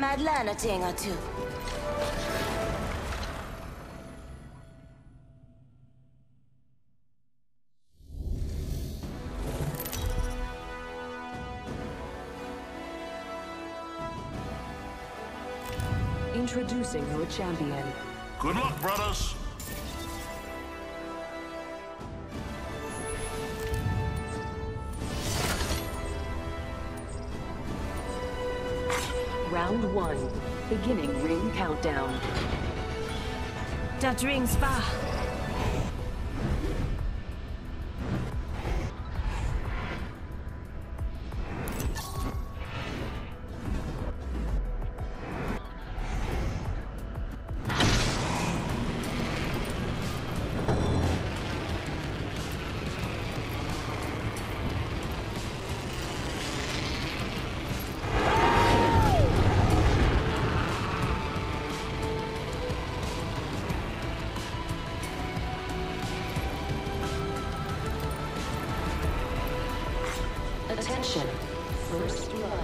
Might learn a thing or two. Introducing your champion. Good luck, brothers. Round 1. Beginning ring countdown. That rings far. Attention. First blood.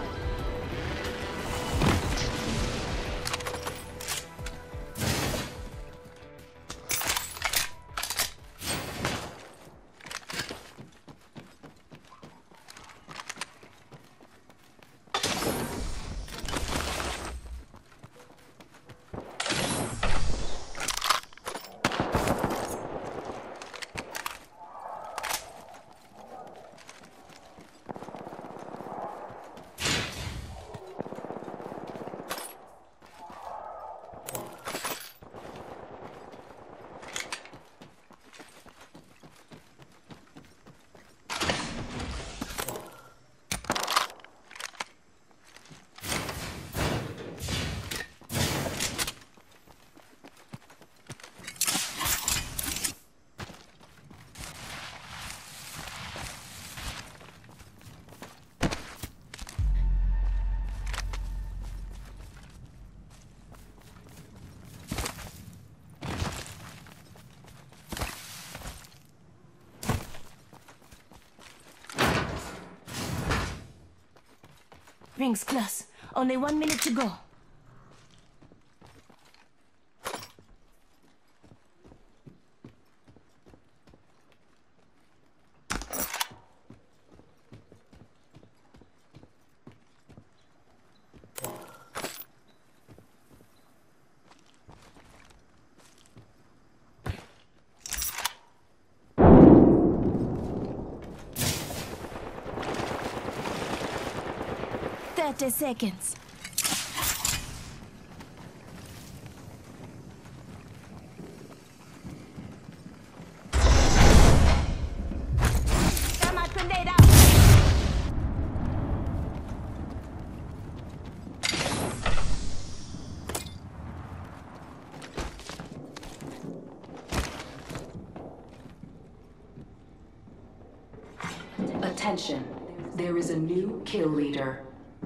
Rings close. Only 1 minute to go. Seconds. Come on, grenade out. Attention. There is a new kill leader.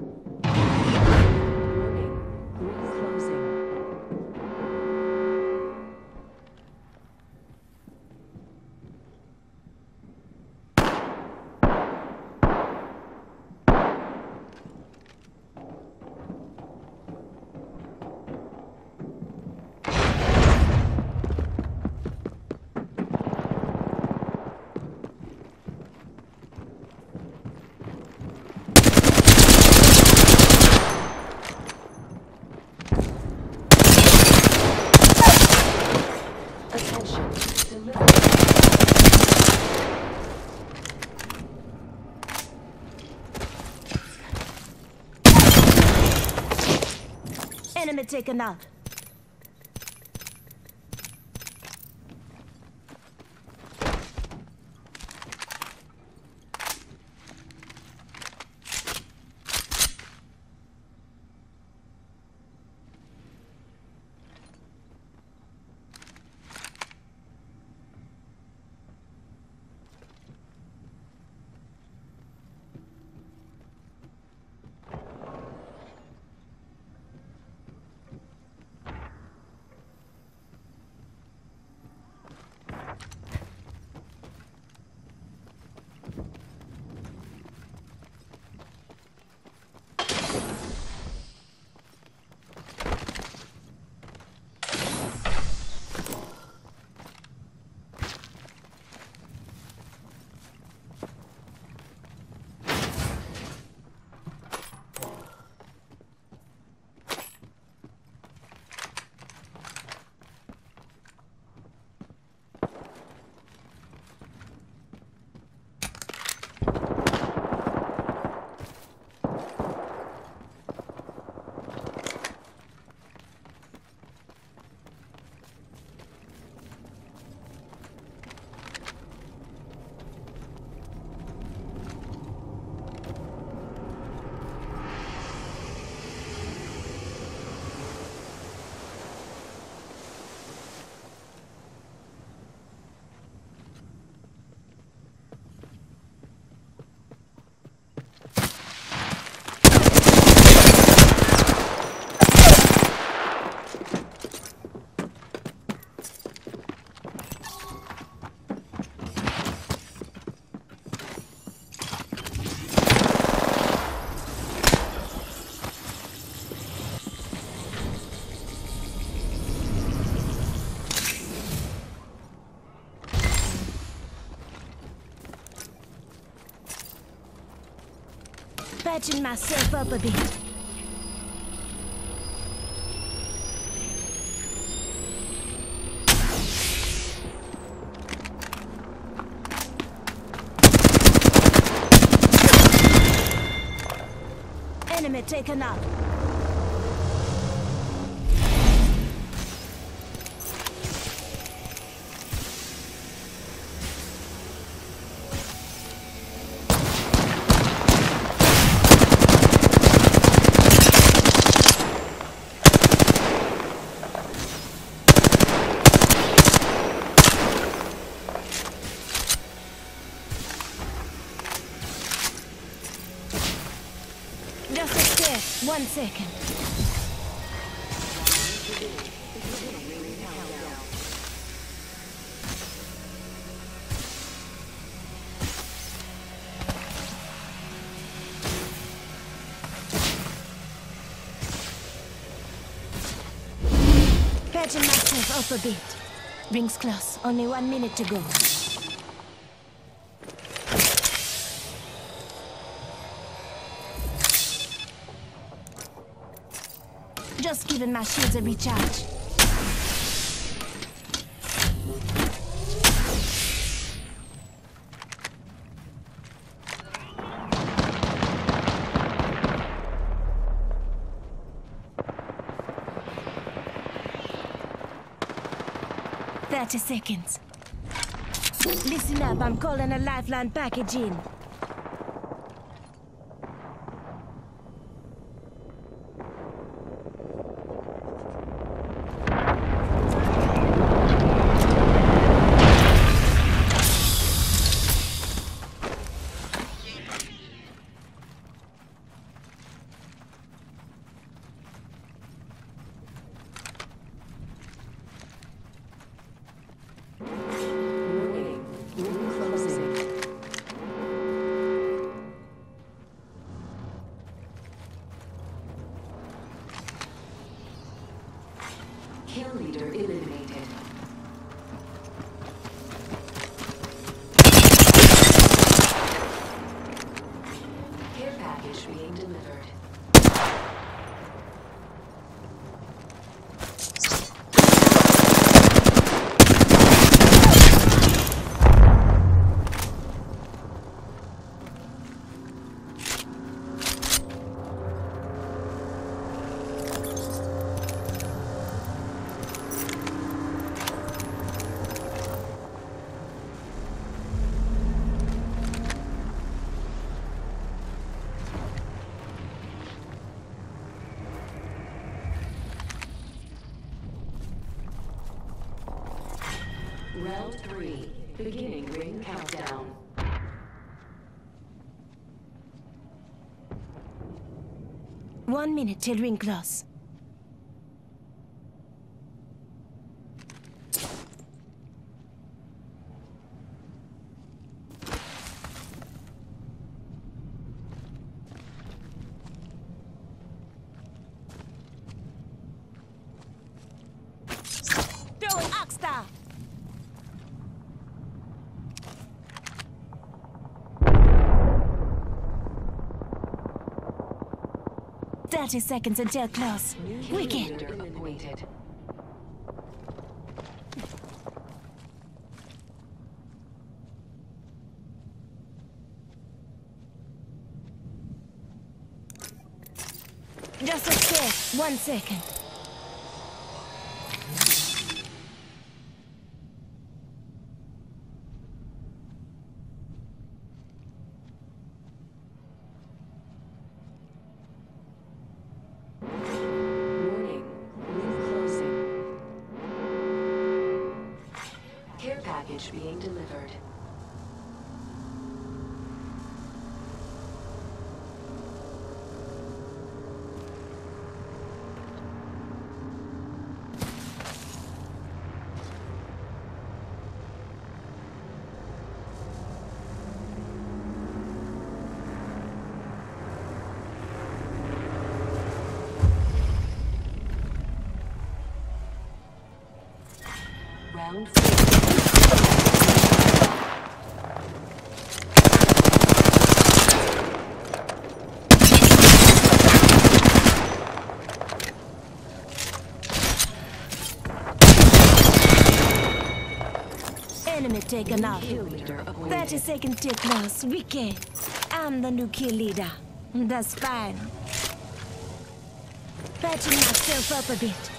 Enemy taken out. Patching myself up a bit. Enemy taken out. Just a step. 1 second. Patching myself up a bit. Rings close. Only 1 minute to go. Just giving my shields a recharge. "30 seconds. Listen up, I'm calling a lifeline package in. Kill leader eliminated. Care package being delivered. Round 3, beginning ring countdown. One minute till ring close. Throwing Oxstar! 30 seconds until close. Wicked. Appointed. Just a step. 1 second. Care package being delivered. Round 4. Enemy taken out. Kill leader 30 appointed. seconds till close. Ricky, I'm the new kill leader. That's fine. Patching myself up a bit.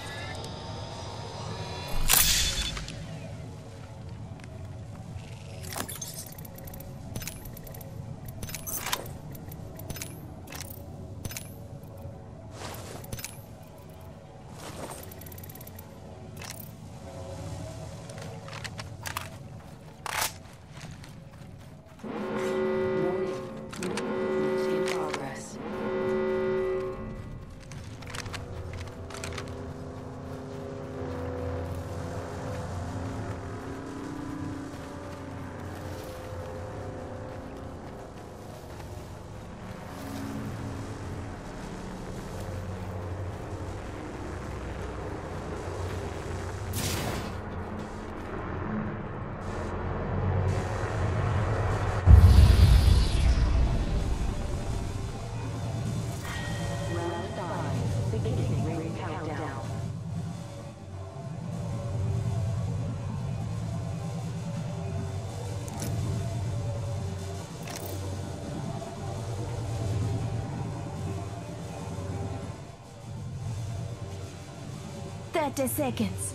In progress. Round 5. Beginning ring countdown. Thirty seconds.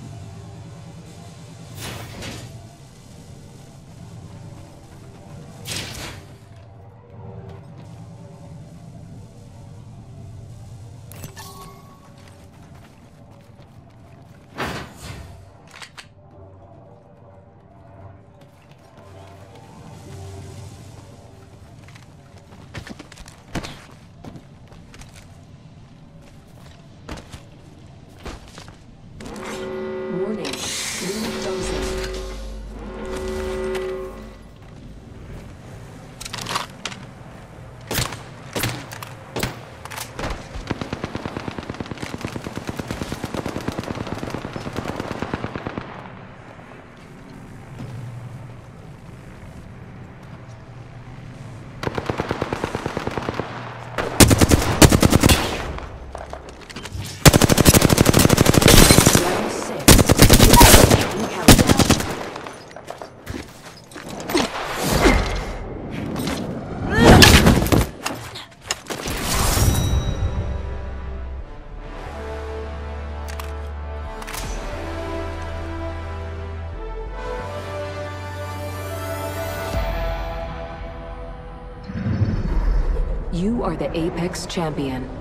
Warning. Ring frozen. Round 6. Ring countdown. You are the Apex champion.